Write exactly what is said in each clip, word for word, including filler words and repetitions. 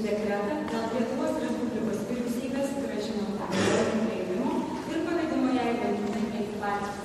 dekretą dėl Lietuvos Respublikos vyriausybės grąžinimo priėmimo ir pavedimo jai laikinai eiti pareigas.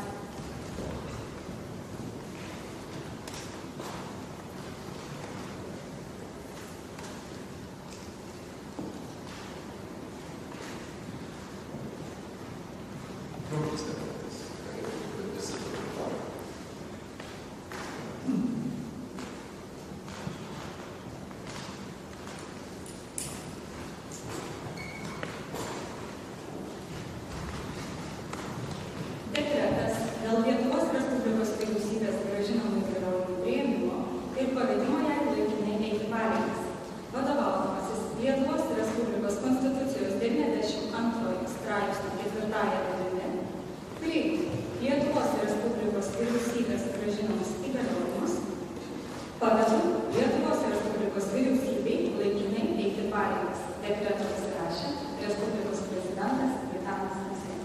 Dekretas dėl Lietuvos Respublikos vyriausybės grąžinimo įgaliojimų priėmimo ir pavedimo jai laikinai eiti pareigas. Vadovaudamasis Lietuvos Respublikos Konstitucijos devyniasdešimt antrojo straipsnio ketvirtąja dalimi, priimti Lietuvos Respublikos vyriausybės grąžinamus įgaliojimus, pavedu Lietuvos Respublikos vyriausybei laikinai eiti pareigas. Dekretą pasirašė Respublikos prezidentas Gitanas Nausėda.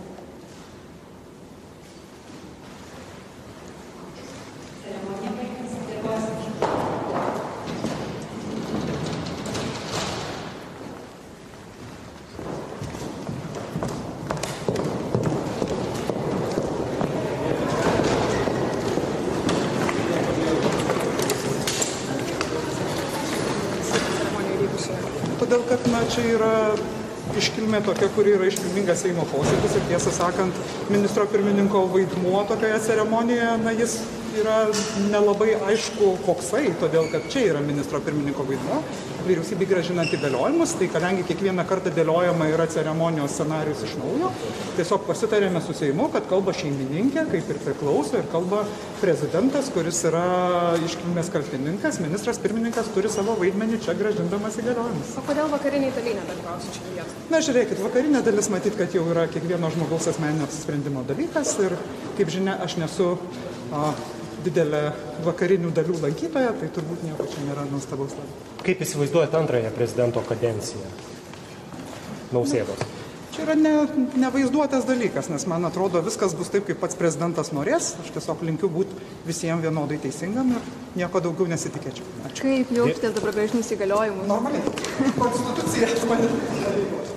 Ceremonija baigėsi. Dėkoju. Todėl, kad na, čia yra iškilmė tokia, kuri yra iškilmingas Seimo posėdis ir tiesą sakant, ministro pirmininko vaidmuo tokioje ceremonijoje, na, jis yra nelabai aišku koksai, todėl kad čia yra ministro pirmininko vaidmuo, vyriausybei grąžinant įgaliojimus, tai kadangi kiekvieną kartą dėliojama yra ceremonijos scenarius iš naujo, tiesiog pasitarėme su Seimu, kad kalba šeimininkė, kaip ir priklauso, ir kalba prezidentas, kuris yra iškilmės kaltininkas, ministras pirmininkas turi savo vaidmenį čia grąžindamas įgaliojimus. O kodėl vakariniai dalyje nedalyvausi čia vietos? Na, žiūrėkit, vakarinė dalis matyt, kad jau yra kiekvieno žmogaus asmeninio apsisprendimo dalykas ir, kaip žinia, aš nesu a, didelė vakarinių dalių lankytoja, tai turbūt nieko čia nėra nuostabaus. Kaip įsivaizduojate antrąją prezidento kadenciją Nausėdos? Čia yra ne, nevaizduotas dalykas, nes man atrodo viskas bus taip, kaip pats prezidentas norės. Aš tiesiog linkiu būti visiems vienodai teisingam ir nieko daugiau nesitikėčiau. Ačiū. Kaip jaučiatės dabar grąžinus įgaliojimus? Normaliai. Konstitucija.